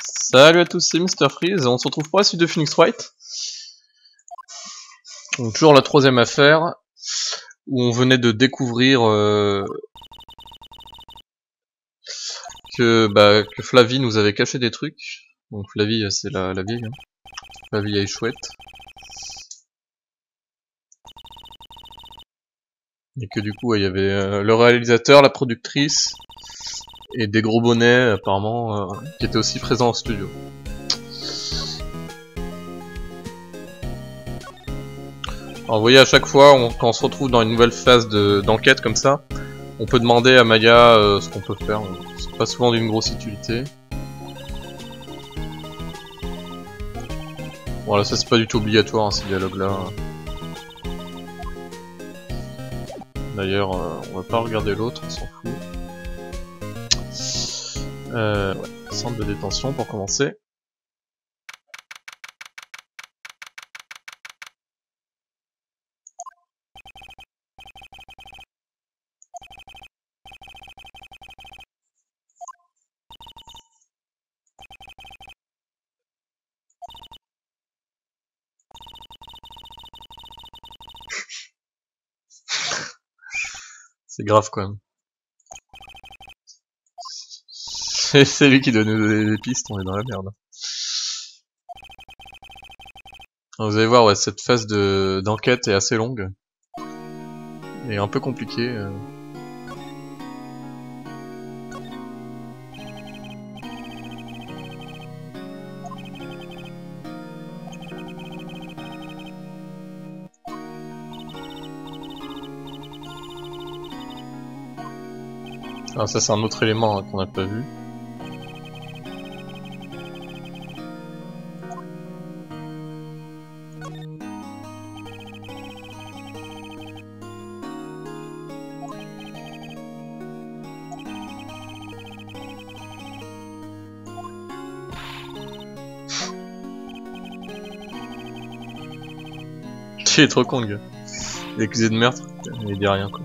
Salut à tous, c'est Mr Freeze, on se retrouve pour la suite de Phoenix Wright. Donc toujours la troisième affaire, où on venait de découvrir que Flavie nous avait caché des trucs. Donc Flavie, c'est la vieille, hein. La vieille chouette. Et que du coup, il y avait le réalisateur, la productrice, et des gros bonnets apparemment, qui étaient aussi présents au studio. Alors vous voyez, à chaque fois, quand on se retrouve dans une nouvelle phase d'enquête comme ça, on peut demander à Maya ce qu'on peut faire. C'est pas souvent d'une grosse utilité. Voilà, ça c'est pas du tout obligatoire, hein, ces dialogues-là. D'ailleurs, on va pas regarder l'autre, on s'en fout. Ouais, centre de détention pour commencer. C'est grave quand même. C'est lui qui doit nous donner des pistes, on est dans la merde. Alors vous allez voir, ouais, cette phase d'enquête est assez longue. Et un peu compliquée. Alors ça c'est un autre élément hein, qu'on n'a pas vu. Il est trop con le gars. Il est accusé de meurtre, il dit rien quoi.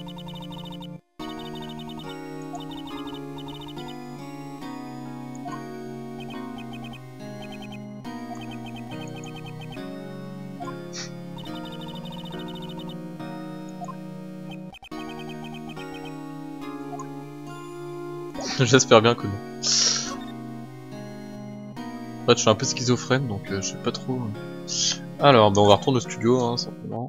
J'espère bien que non. En fait, je suis un peu schizophrène, donc je sais pas trop. Alors, on va retourner au studio, hein, simplement.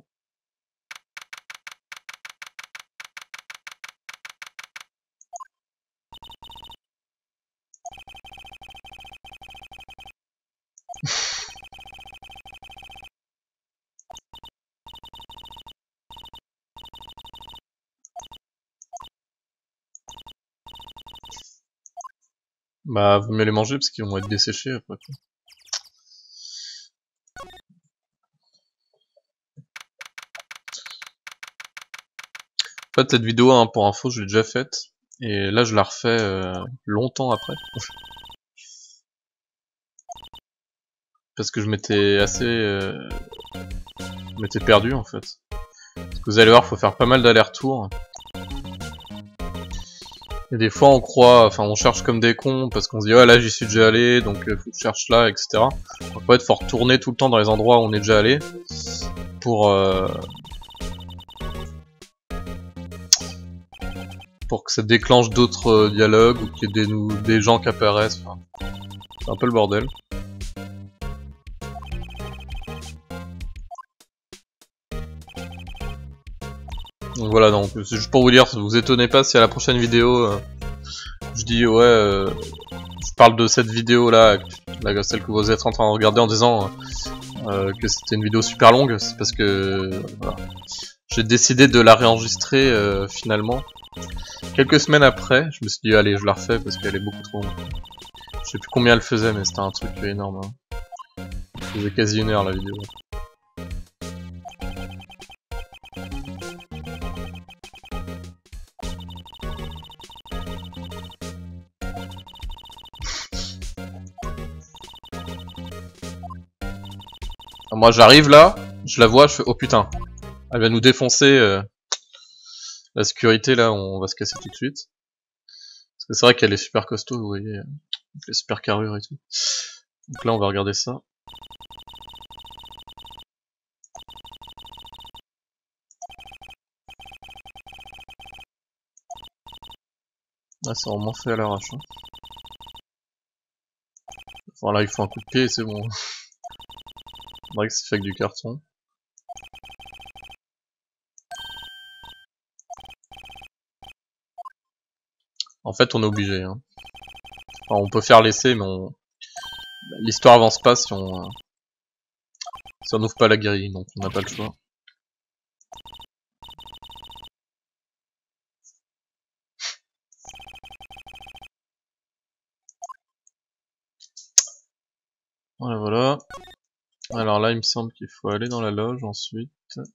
Bah, vaut mieux les manger parce qu'ils vont être desséchés après. En fait, cette vidéo, hein, pour info, je l'ai déjà faite. Et là, je la refais longtemps après. Parce que je m'étais assez... je m'étais perdu, en fait. Parce que vous allez voir, faut faire pas mal d'allers-retours. Et des fois, on croit... Enfin, on cherche comme des cons, parce qu'on se dit « Ouais, là, j'y suis déjà allé, donc faut que je cherche là, etc. » Donc, en fait, faut retourner tout le temps dans les endroits où on est déjà allé. Pour que ça déclenche d'autres dialogues ou qu'il y ait des gens qui apparaissent. Enfin, c'est un peu le bordel. Donc voilà, donc c'est juste pour vous dire, vous étonnez pas si à la prochaine vidéo je dis ouais, je parle de cette vidéo là, celle que vous êtes en train de regarder en disant que c'était une vidéo super longue, c'est parce que voilà, j'ai décidé de la réenregistrer finalement. Quelques semaines après, je me suis dit allez, je la refais parce qu'elle est beaucoup trop longue. Je sais plus combien elle faisait, mais c'était un truc énorme. Hein. Elle faisait quasi 1 heure la vidéo. Moi j'arrive là, je la vois, je fais oh putain, elle va nous défoncer la sécurité là, on va se casser tout de suite. Parce que c'est vrai qu'elle est super costaud, vous voyez. Donc les super carrures et tout. Donc là on va regarder ça. Ah, c'est vraiment fait à l'arrache. Hein. Enfin là il faut un coup de pied et c'est bon. C'est vrai que c'est fait avec du carton. En fait on est obligé. Hein. Enfin, on peut faire l'essai mais l'histoire avance pas si on n'ouvre pas la grille, donc on n'a pas le choix. Voilà, voilà. Alors là, il me semble qu'il faut aller dans la loge ensuite.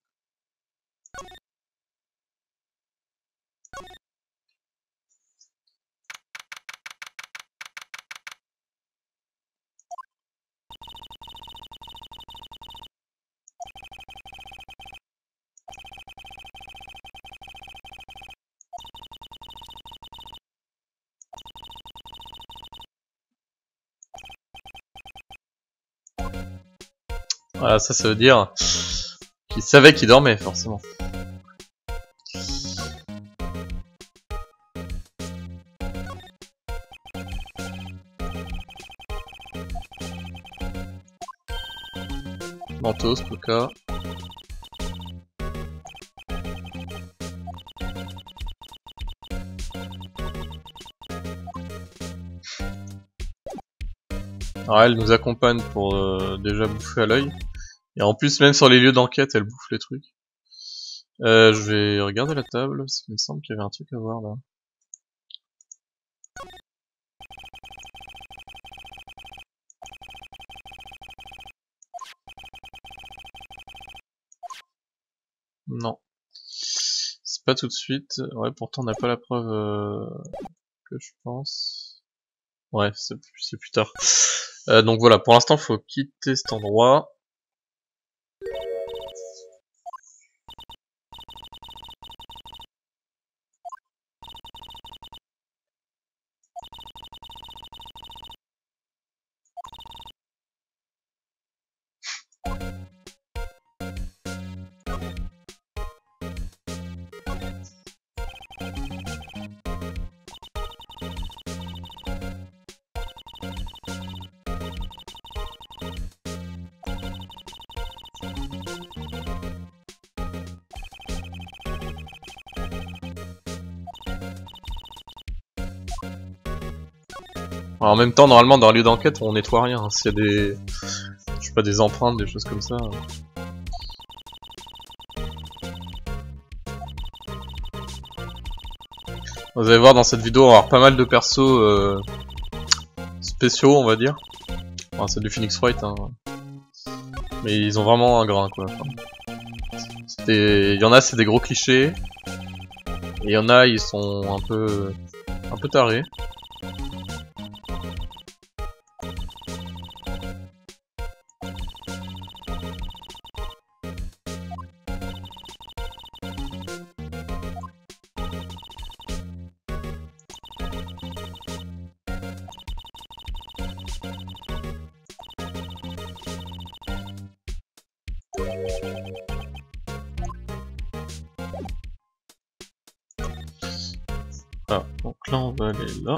Voilà, ça veut dire qu'il savait qu'il dormait, forcément. Mentos, Coca. Alors elle nous accompagne pour déjà bouffer à l'œil. Et en plus, même sur les lieux d'enquête, elle bouffe les trucs. Je vais regarder la table, parce qu'il me semble qu'il y avait un truc à voir là. Non. C'est pas tout de suite. Ouais, pourtant on n'a pas la preuve que je pense. Ouais, c'est plus tard. Donc voilà, pour l'instant, faut quitter cet endroit. Alors, en même temps, normalement, dans un lieu d'enquête, on nettoie rien. Hein. S'il y a des, je sais pas, des empreintes, des choses comme ça. Vous allez voir dans cette vidéo, on va avoir pas mal de persos spéciaux, on va dire. Enfin, c'est du Phoenix Wright, hein. Mais ils ont vraiment un grain, quoi. Enfin, il y en a, c'est des gros clichés. Et il y en a, ils sont un peu tarés. Ah, donc là on va aller là.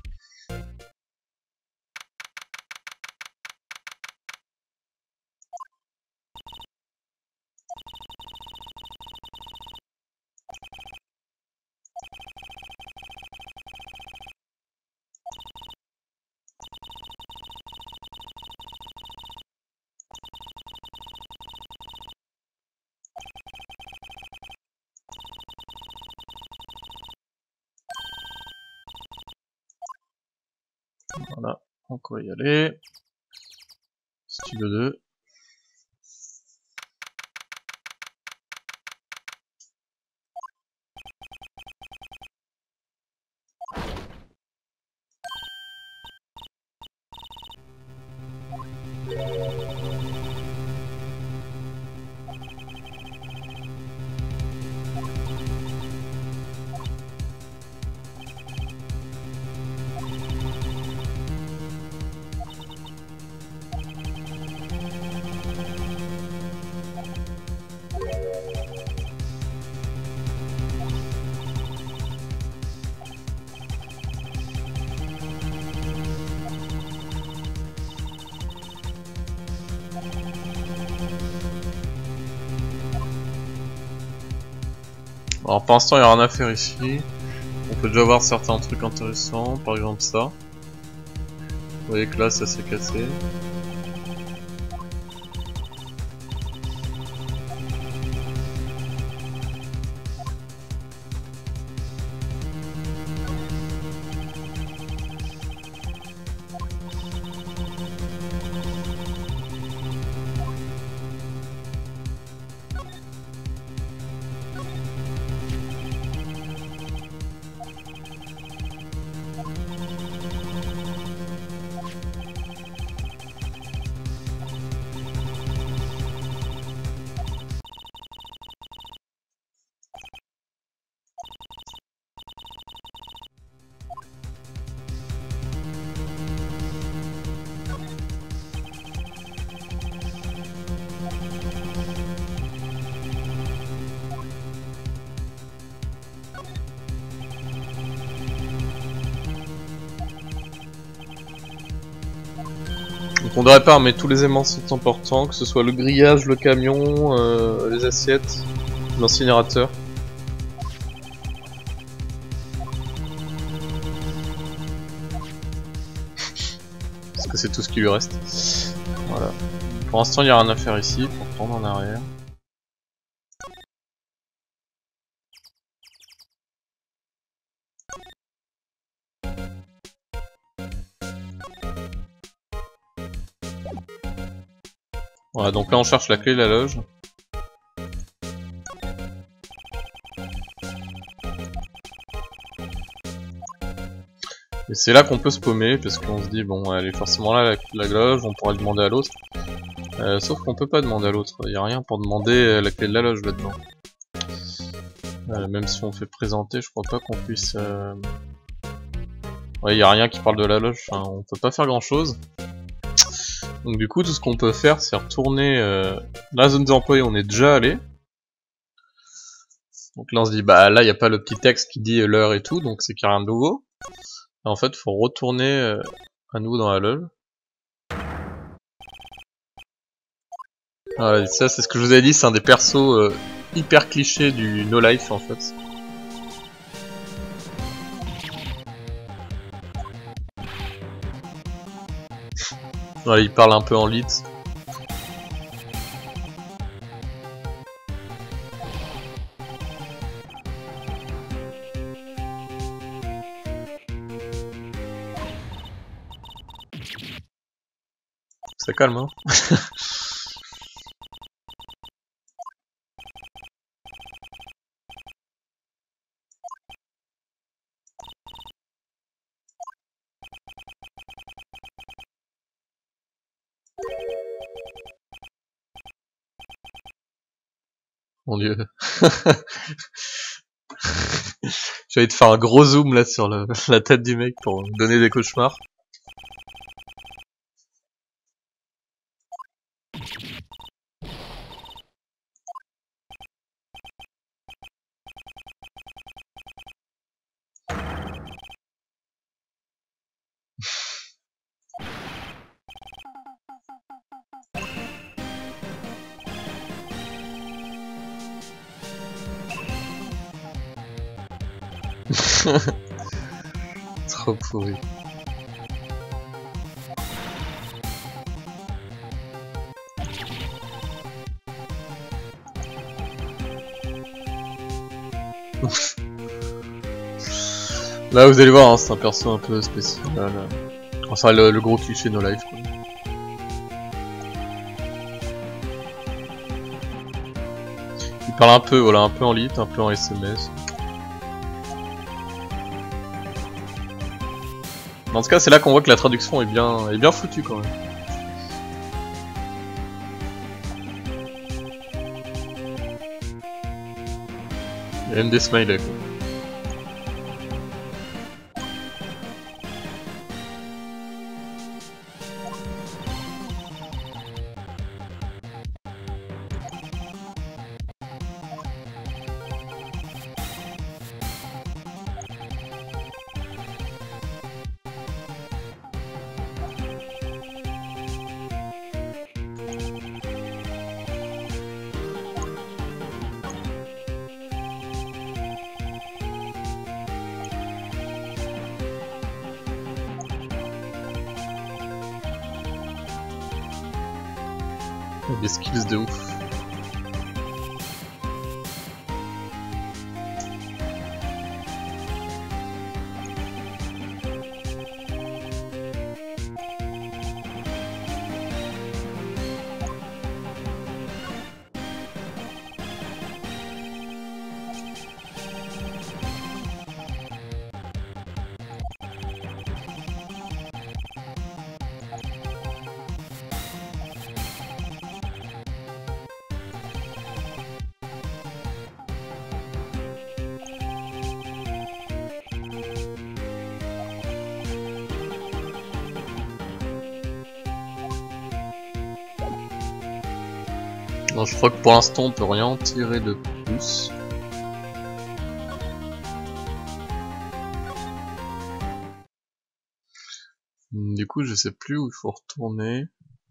Voilà, donc on va y aller. Studio 2. Alors pour l'instant il n'y a rien à faire ici. On peut déjà voir certains trucs intéressants, par exemple ça. Vous voyez que là ça s'est cassé. Donc on devrait pas, mais tous les aimants sont importants, que ce soit le grillage, le camion, les assiettes, l'incinérateur. Parce que c'est tout ce qui lui reste. Voilà. Pour l'instant il n'y a rien à faire ici, pour prendre en arrière. Voilà, donc là on cherche la clé de la loge. Et c'est là qu'on peut se paumer, parce qu'on se dit, bon, elle est forcément là, la loge, on pourra demander à l'autre. Sauf qu'on peut pas demander à l'autre, il n'y a rien pour demander la clé de la loge là-dedans. Même si on fait présenter, je crois pas qu'on puisse... Ouais, il n'y a rien qui parle de la loge, enfin, on peut pas faire grand-chose. Donc du coup, tout ce qu'on peut faire, c'est retourner la zone des employés, on est déjà allé. Donc là on se dit, bah là il n'y a pas le petit texte qui dit l'heure et tout, donc c'est qu'il n'y a rien de nouveau. Et en fait, il faut retourner à nouveau dans la loge. Voilà, ça c'est ce que je vous ai dit, c'est un des persos hyper clichés du No Life en fait. Voilà, il parle un peu en lit. Ça calme, hein. Mon dieu. J'allais te faire un gros zoom là sur la tête du mec pour me donner des cauchemars. Trop pourri. Là vous allez voir, hein, c'est un perso un peu spécial. Enfin le gros cliché No Life quoi. Il parle un peu, voilà, un peu en lit, un peu en SMS. Dans ce cas, c'est là qu'on voit que la traduction est bien foutue quand même. Il y a même des smileys quoi. Des skills de ouf. Non, je crois que pour l'instant on peut rien en tirer de plus. Du coup je sais plus où il faut retourner.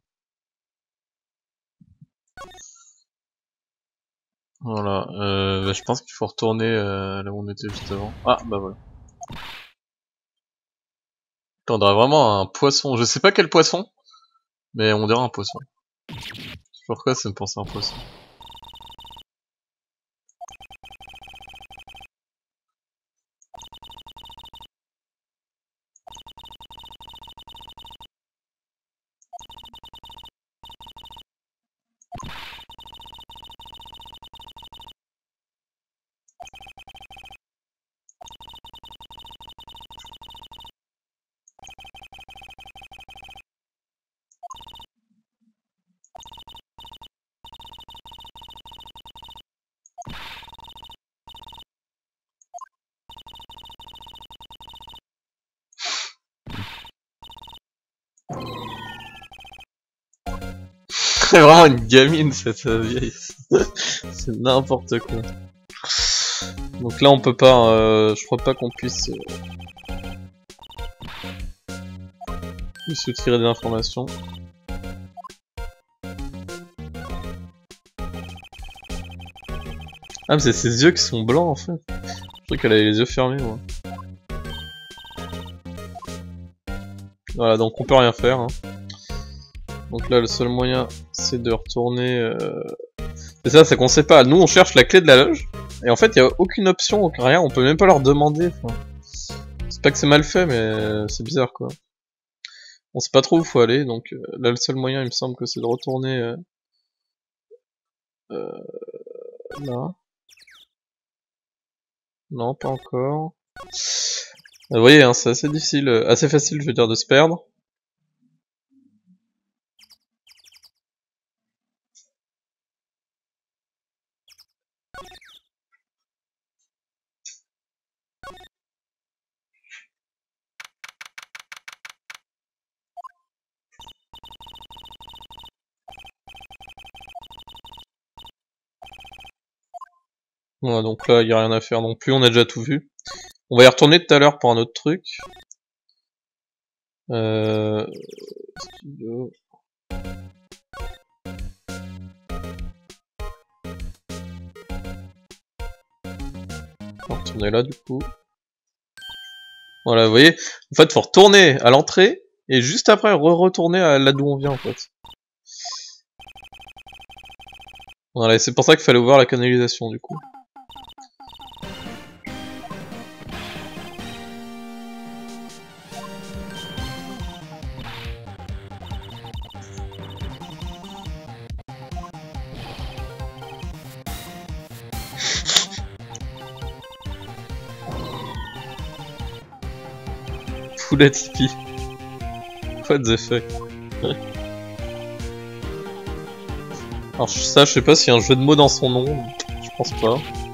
Voilà, je pense qu'il faut retourner là où on était juste avant. Ah bah voilà. On dirait vraiment un poisson, je sais pas quel poisson, mais on dirait un poisson. Je sais pas pourquoi ça me pense à un poisson. C'est vraiment une gamine cette vieille. C'est n'importe quoi. Donc là on peut pas, je crois pas qu'on puisse soutirer des informations. Ah mais c'est ses yeux qui sont blancs en fait. Je crois qu'elle avait les yeux fermés moi. Voilà donc on peut rien faire. Hein. Donc là le seul moyen c'est de retourner... C'est ça, c'est qu'on sait pas. Nous on cherche la clé de la loge. Et en fait il y a aucune option, rien, on peut même pas leur demander. Enfin, c'est pas que c'est mal fait mais c'est bizarre quoi. On sait pas trop où faut aller donc là le seul moyen il me semble que c'est de retourner là. Non pas encore. Vous voyez hein, c'est assez difficile, assez facile je veux dire de se perdre. Voilà, donc là, il n'y a rien à faire non plus, on a déjà tout vu. On va y retourner tout à l'heure pour un autre truc. Studio. On va retourner là, du coup. Voilà, vous voyez, en fait, faut retourner à l'entrée, et juste après, retourner à là d'où on vient, en fait. Voilà, et c'est pour ça qu'il fallait ouvrir la canalisation, du coup. Full Tipeee. What the fuck. Alors ça, je sais pas s'il y a un jeu de mots dans son nom. Je pense pas.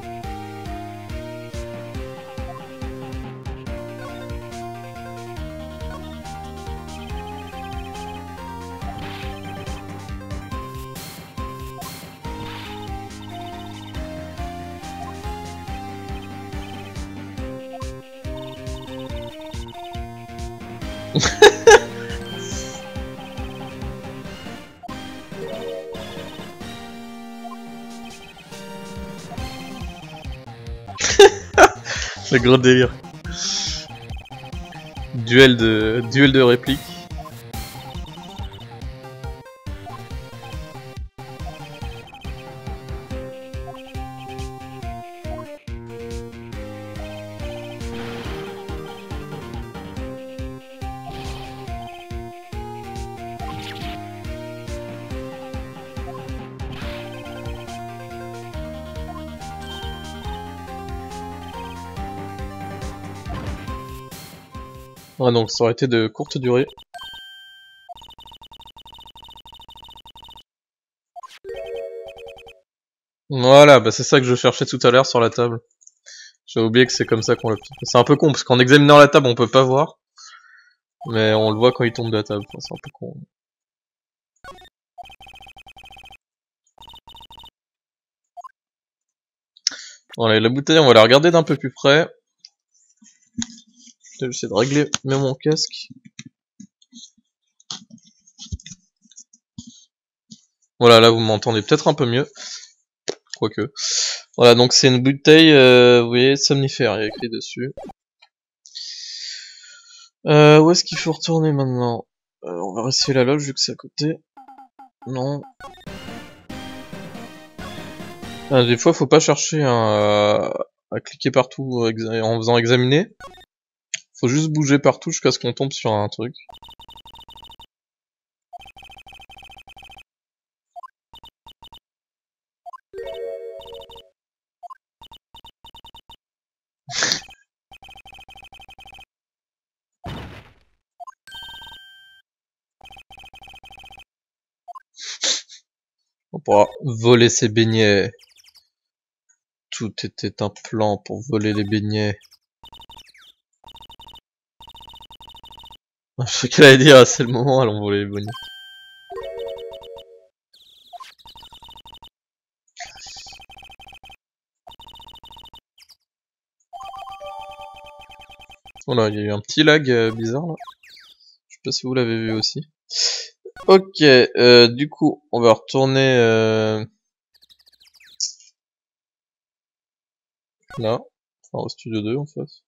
Le gros délire. Duel de répliques. Ouais, donc ça aurait été de courte durée. Voilà, bah c'est ça que je cherchais tout à l'heure sur la table. J'ai oublié que c'est comme ça qu'on le... C'est un peu con, parce qu'en examinant la table, on peut pas voir. Mais on le voit quand il tombe de la table, enfin, c'est un peu con. Voilà, la bouteille, on va la regarder d'un peu plus près. Je vais essayer de régler même mon casque. Voilà, là vous m'entendez peut-être un peu mieux. Quoique. Voilà, donc c'est une bouteille, vous voyez, somnifère, il y a écrit dessus. Où est-ce qu'il faut retourner maintenant? On va rester la loge vu que c'est à côté. Non. Ah, des fois, faut pas chercher à cliquer partout en faisant examiner. Faut juste bouger partout jusqu'à ce qu'on tombe sur un truc. On pourra voler ses beignets. Tout était un plan pour voler les beignets. Je sais qu'elle allait dire, c'est le moment, allons voler les beignets. Voilà, il y a eu un petit lag bizarre là. Je sais pas si vous l'avez vu aussi. Ok, du coup, on va retourner là, enfin au studio 2 en fait.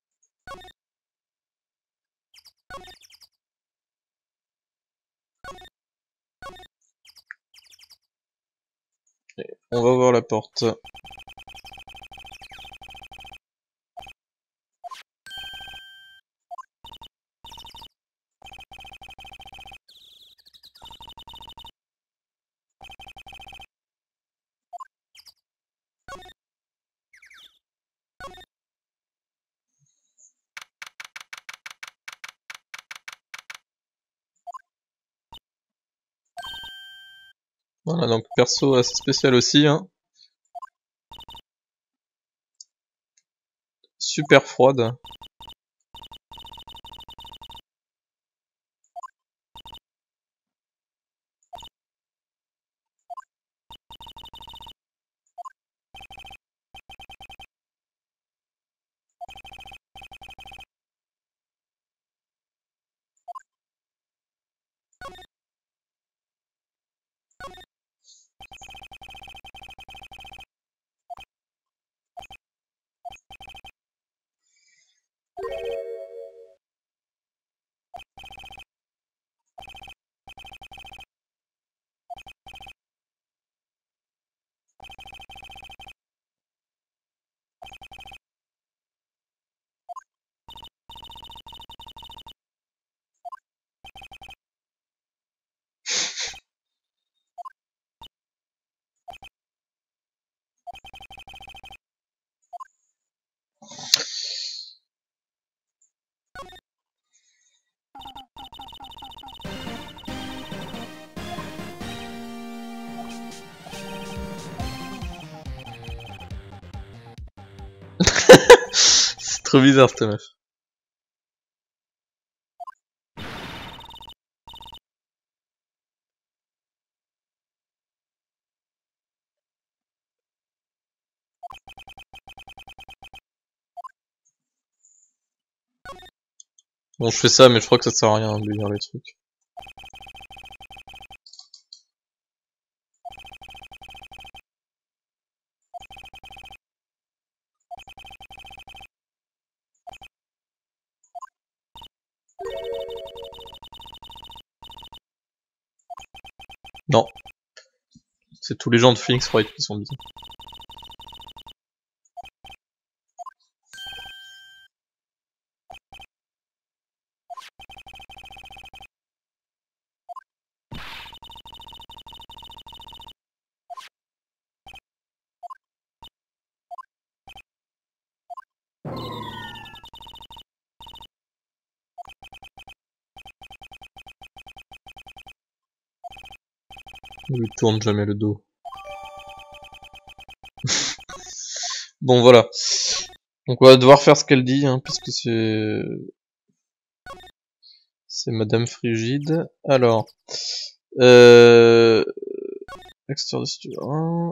Et on va voir la porte. Voilà, donc perso assez spécial aussi, hein. Super froide. C'est trop bizarre cette meuf. Bon, je fais ça, mais je crois que ça sert à rien de lui dire les trucs. Non. C'est tous les gens de Phoenix Wright qui sont bizarres. On lui tourne jamais le dos. Bon voilà. Donc on va devoir faire ce qu'elle dit, hein, puisque c'est Madame Frigide. Alors, extérieur de studio 1.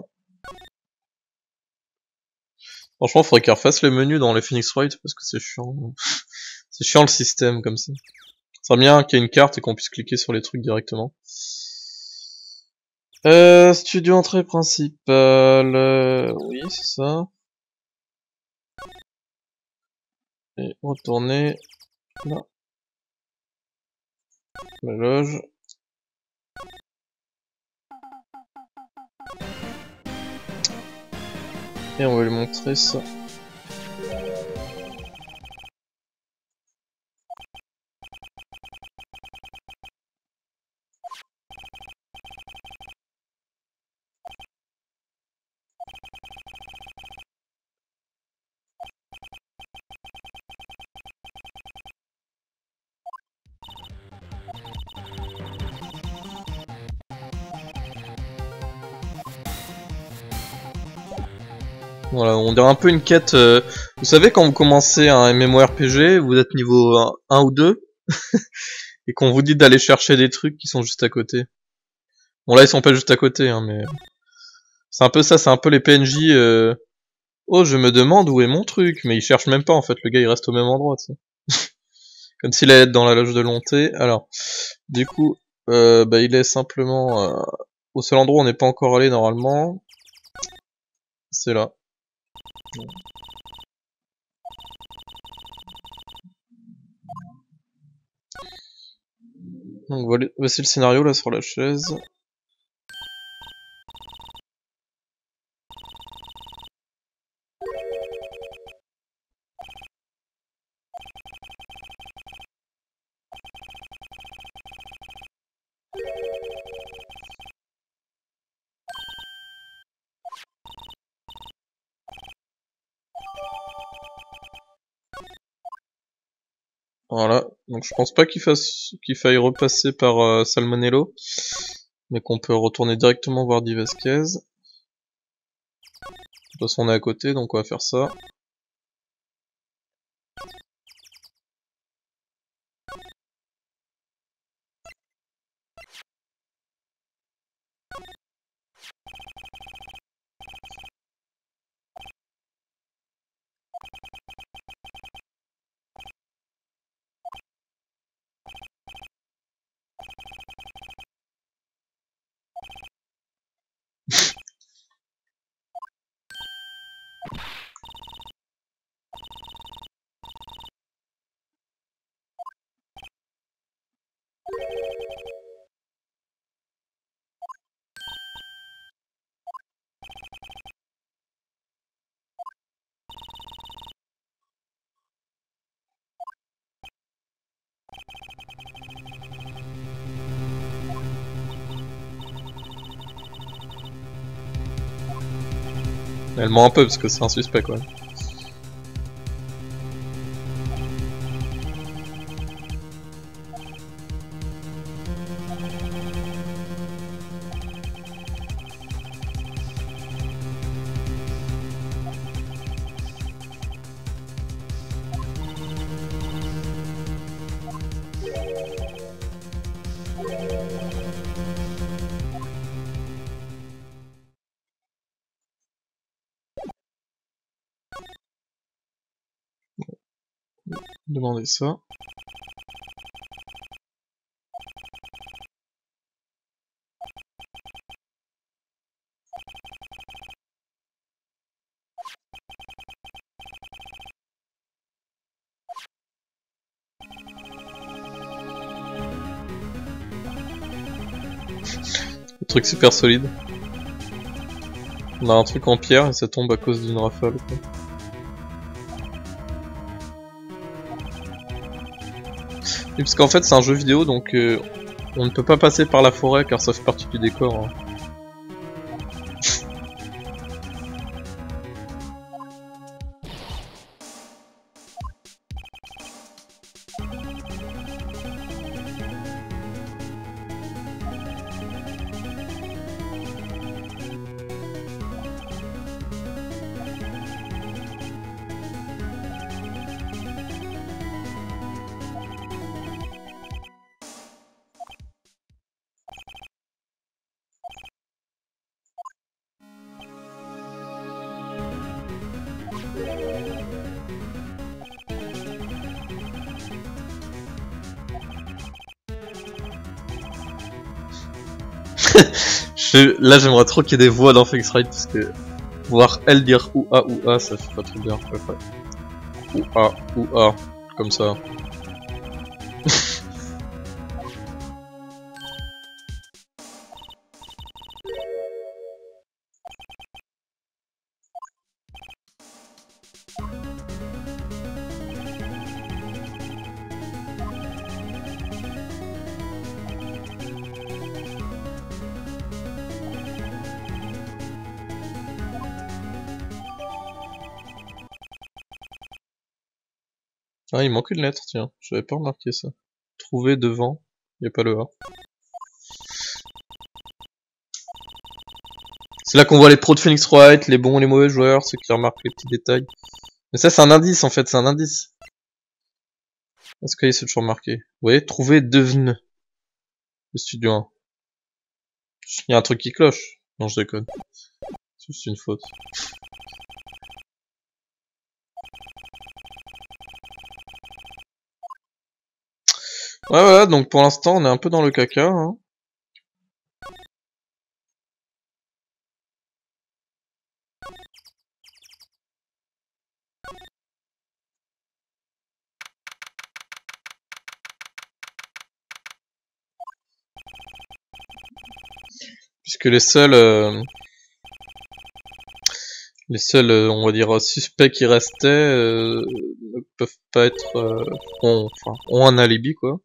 Franchement, faudrait qu'elle refasse les menus dans les Phoenix Wright parce que c'est chiant. C'est chiant le système comme ça. Ça serait bien qu'il y ait une carte et qu'on puisse cliquer sur les trucs directement. Studio entrée principale. Oui, c'est ça. Et retourner là. La loge. Et on va lui montrer ça. Voilà, on dirait un peu une quête. Vous savez, quand vous commencez un MMORPG, vous êtes niveau 1 ou 2, et qu'on vous dit d'aller chercher des trucs qui sont juste à côté. Bon là, ils sont pas juste à côté, hein, mais... C'est un peu ça, c'est un peu les PNJ... Oh, je me demande où est mon truc, mais il cherche même pas, en fait, le gars il reste au même endroit, tu sais. Comme s'il allait être dans la loge de Lonté. Alors, du coup, bah, il est simplement... au seul endroit où on n'est pas encore allé, normalement. C'est là. Donc voici le scénario là sur la chaise. Voilà, donc je pense pas qu'il faille repasser par Salmonello, mais qu'on peut retourner directement voir Di Vasquez. De toute façon on est à côté, donc on va faire ça. Elle ment un peu parce que c'est un suspect quoi. Demandez ça. Le truc super solide. On a un truc en pierre et ça tombe à cause d'une rafale quoi. Oui, parce qu'en fait c'est un jeu vidéo donc on ne peut pas passer par la forêt car ça fait partie du décor. Hein. Là, j'aimerais trop qu'il y ait des voix dans Phoenix Wright parce que voir elle dire ou a, ça fait pas trop bien. Ou a, comme ça. Ah, il manque une lettre, tiens. J'avais pas remarqué ça. Trouver devant, y a pas le A. C'est là qu'on voit les pros de Phoenix Wright, les bons et les mauvais joueurs, ceux qui remarquent les petits détails. Mais ça, c'est un indice en fait, c'est un indice. Est-ce qu'il c'est toujours marqué? Vous voyez, trouver devenu. Le studio 1. Il y a un truc qui cloche. Non, je déconne. C'est juste une faute. Ouais, voilà, donc pour l'instant, on est un peu dans le caca, hein. Puisque les seuls, on va dire, suspects qui restaient, ne peuvent pas être, ont un alibi, quoi.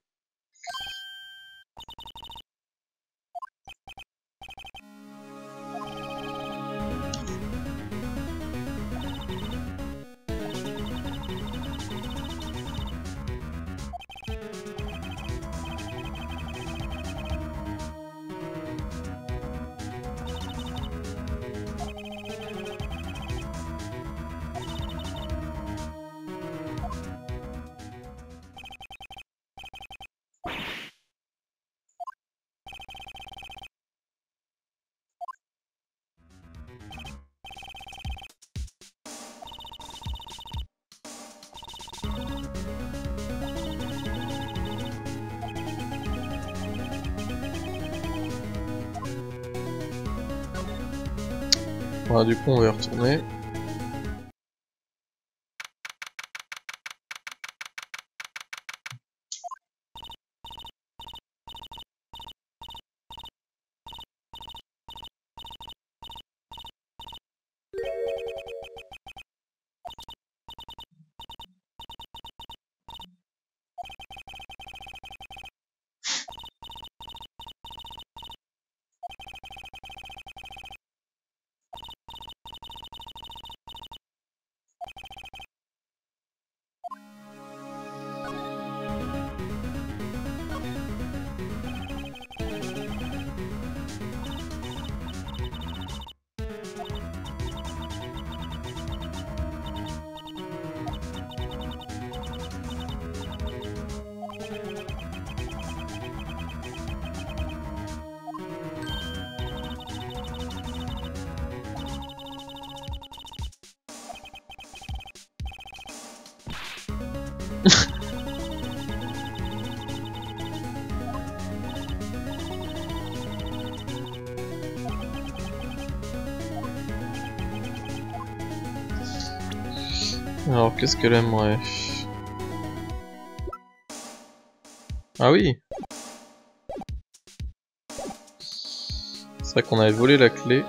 Voilà, du coup, on va y retourner. Alors, qu'est-ce qu'elle aimerait? Ah oui! C'est vrai qu'on avait volé la clé.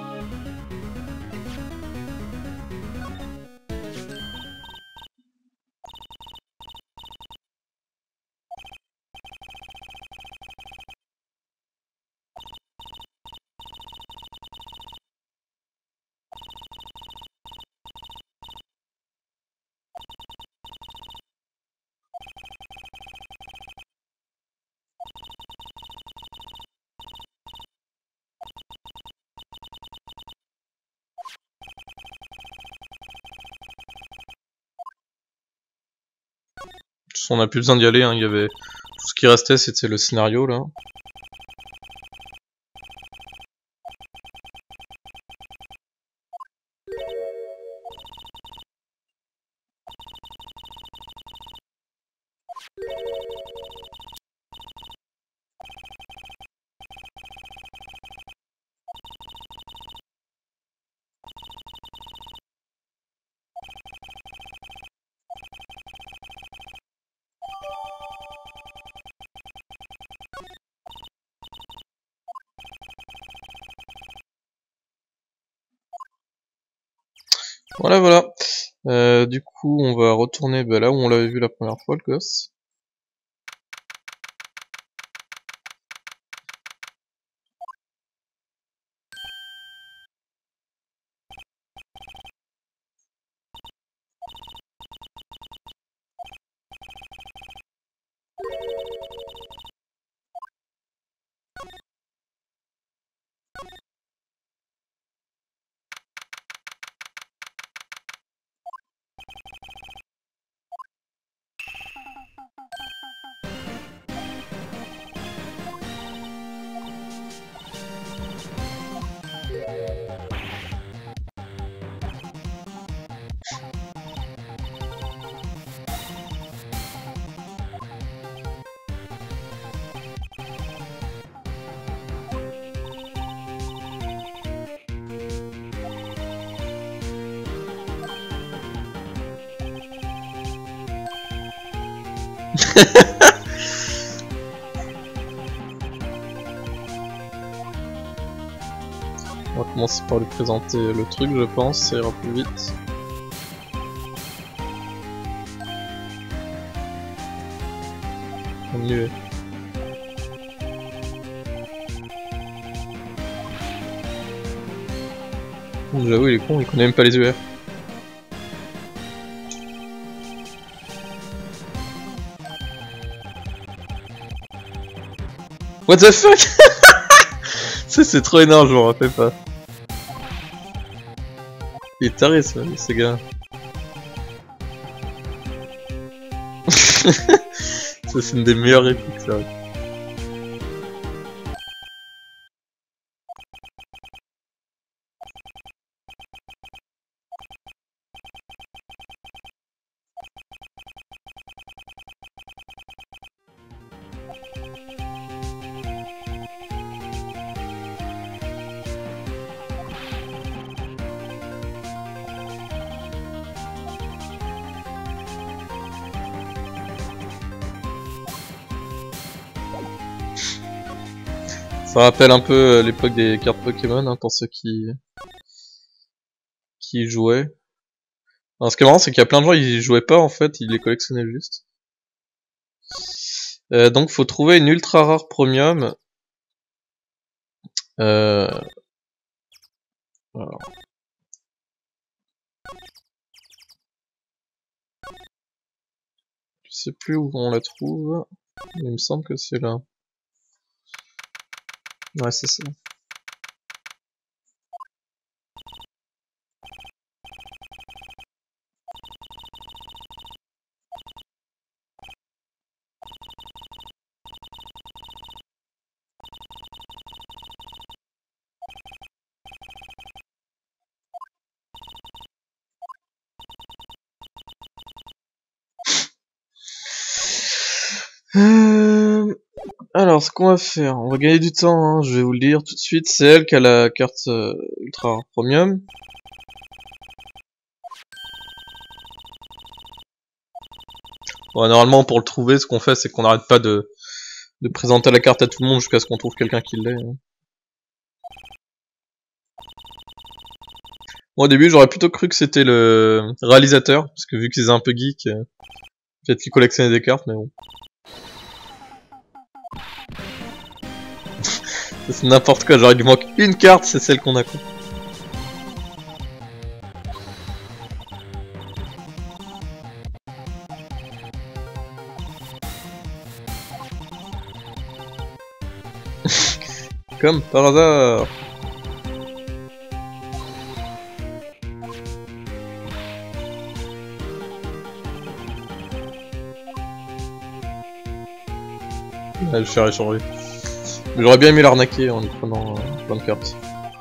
On a plus besoin d'y aller, hein. Il y avait... Tout ce qui restait, c'était le scénario, là. Voilà, voilà. Du coup, on va retourner là où on l'avait vu la première fois, le gosse. On va commencer par lui présenter le truc, je pense, ça ira plus vite. On y est. J'avoue, il est con, il connaît même pas les UR. What the fuck? Ça c'est trop énorme, je m'en rappelle pas. Il est taré ce gars. Ça c'est une des meilleures répliques ça. Ça rappelle un peu l'époque des cartes Pokémon, hein, pour ceux qui jouaient. Alors, ce qui est marrant, c'est qu'il y a plein de gens, ils jouaient pas en fait, ils les collectionnaient juste. Donc faut trouver une ultra rare premium. Alors. Je sais plus où on la trouve. Il me semble que c'est là. Ouais, c'est ça. Alors, ce qu'on va faire, on va gagner du temps, hein, je vais vous le dire tout de suite, c'est elle qui a la carte ultra rare premium. Bon, normalement, pour le trouver, ce qu'on fait, c'est qu'on n'arrête pas de présenter la carte à tout le monde jusqu'à ce qu'on trouve quelqu'un qui l'ait. Hein. Moi, au début, j'aurais plutôt cru que c'était le réalisateur, parce que vu qu'ils est un peu geek, peut-être qu'il collectionnait des cartes, mais bon. C'est n'importe quoi, genre il lui manque une carte, c'est celle qu'on a quoi. Comme par hasard. Je vais faire échanger. Mais j'aurais bien aimé l'arnaquer en lui prenant plein de cartes.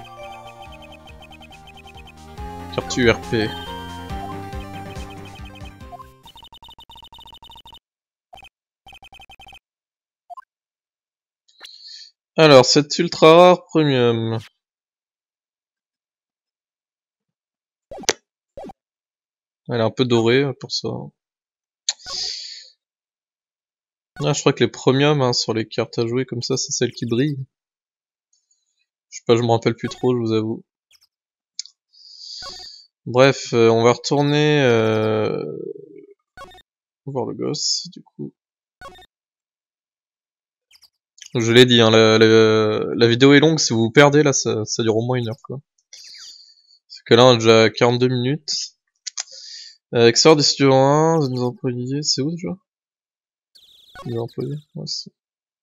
Carte URP. Alors, cette ultra rare premium. Elle est un peu dorée pour ça. Ah, je crois que les premiums hein, sur les cartes à jouer comme ça, c'est celles qui brillent. Je sais pas, je me rappelle plus trop, je vous avoue. Bref, on va retourner voir le gosse, du coup. Je l'ai dit, hein, la vidéo est longue, si vous vous perdez, là, ça dure au moins 1 heure, quoi. Parce que là, on a déjà 42 minutes. Extérieur des studios 1, nos employés, c'est où déjà? Les employés, ouais, c'est...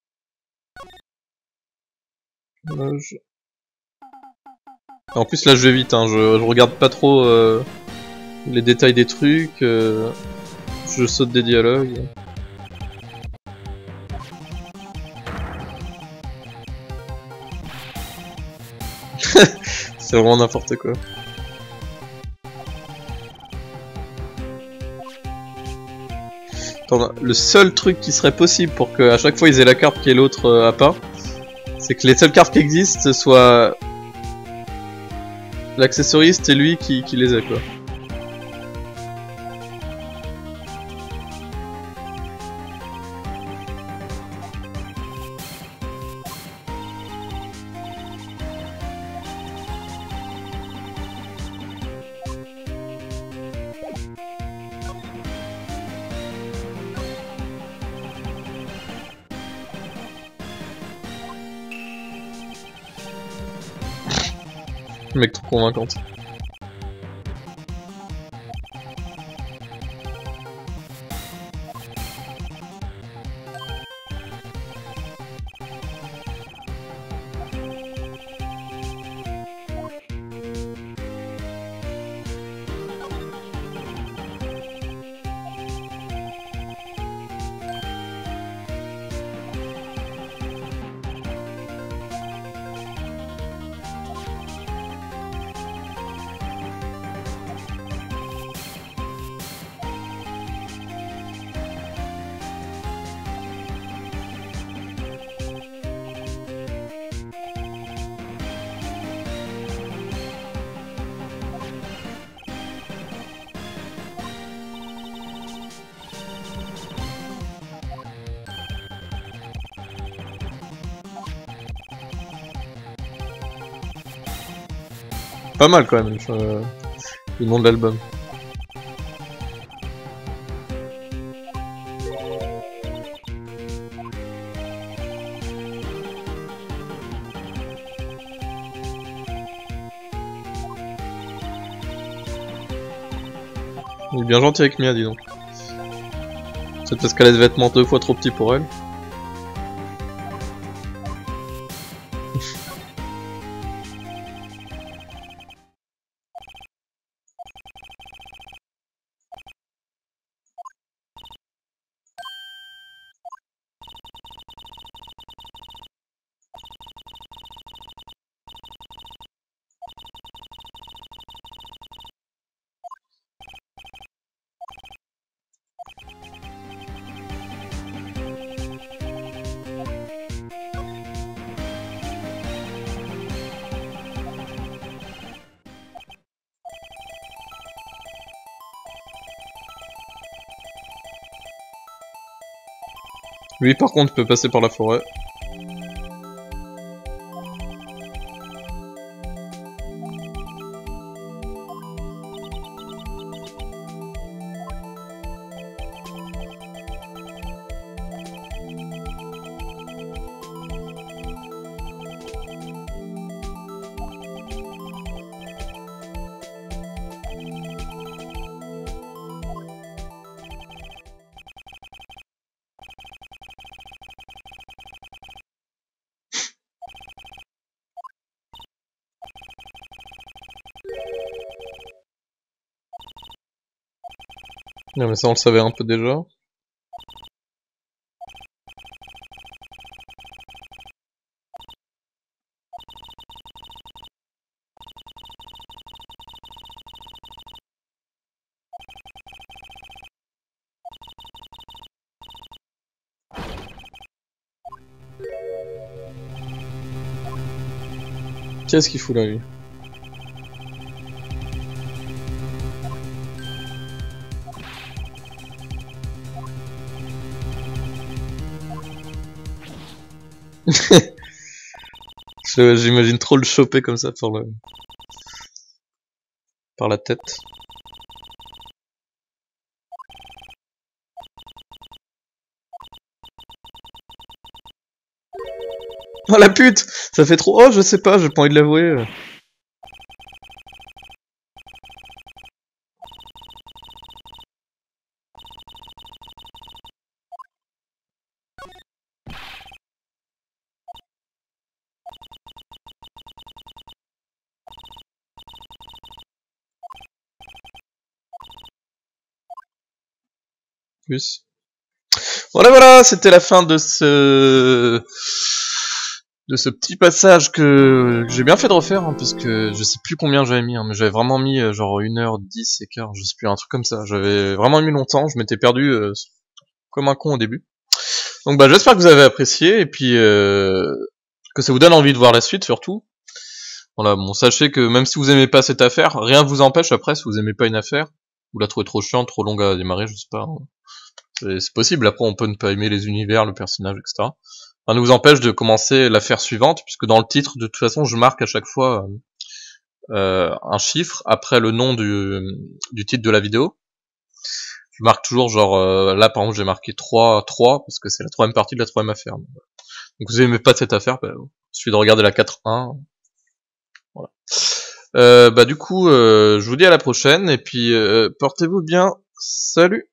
En plus, là, je vais vite, hein, je regarde pas trop les détails des trucs, je saute des dialogues. C'est vraiment n'importe quoi. Attends, le seul truc qui serait possible pour que à chaque fois ils aient la carte qui est l'autre a pas, c'est que les seules cartes qui existent ce soit l'accessoriste et lui qui les a, quoi. Mec trop convaincante. Pas mal quand même, le nom de l'album. Il est bien gentil avec Mia, dis donc. C'est parce qu'elle a des vêtements 2 fois trop petits pour elle. Lui par contre peut passer par la forêt. Non mais ça on le savait un peu déjà. Qu'est-ce qu'il fout là lui? J'imagine trop le choper comme ça pour le... par la tête. Oh la pute! Ça fait trop... Oh je sais pas, j'ai pas envie de l'avouer. Plus. Voilà, c'était la fin de ce petit passage que j'ai bien fait de refaire, hein, parce que je sais plus combien j'avais mis, hein, mais j'avais vraiment mis genre 1h10 et quart, je sais plus, un truc comme ça. J'avais vraiment mis longtemps, je m'étais perdu comme un con au début. Donc bah j'espère que vous avez apprécié, et puis que ça vous donne envie de voir la suite surtout. Voilà, bon, sachez que même si vous aimez pas cette affaire, rien vous empêche après, si vous aimez pas une affaire, vous la trouvez trop chiante, trop longue à démarrer, je sais pas, hein. C'est possible, après on peut ne pas aimer les univers, le personnage, etc. Ça ne vous empêche de commencer l'affaire suivante, puisque dans le titre, de toute façon, je marque à chaque fois un chiffre après le nom du titre de la vidéo. Je marque toujours genre, là par exemple j'ai marqué 3, parce que c'est la troisième partie de la troisième affaire. Donc vous aimez pas cette affaire, bah, il suffit de regarder la 4.1. Voilà. Bah du coup, je vous dis à la prochaine, et puis portez-vous bien, salut!